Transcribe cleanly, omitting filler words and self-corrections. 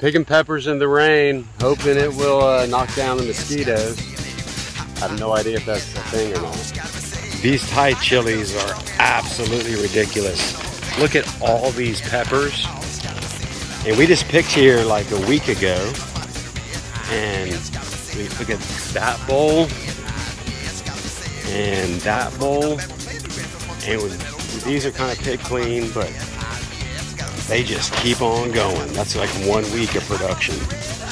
Picking peppers in the rain, hoping it will knock down the mosquitoes. I have no idea if that's a thing or not. These Thai chilies are absolutely ridiculous. Look at all these peppers. And we just picked here like a week ago. And we look at that bowl and that bowl. And these are kind of picked clean, but they just keep on going. That's like 1 week of production.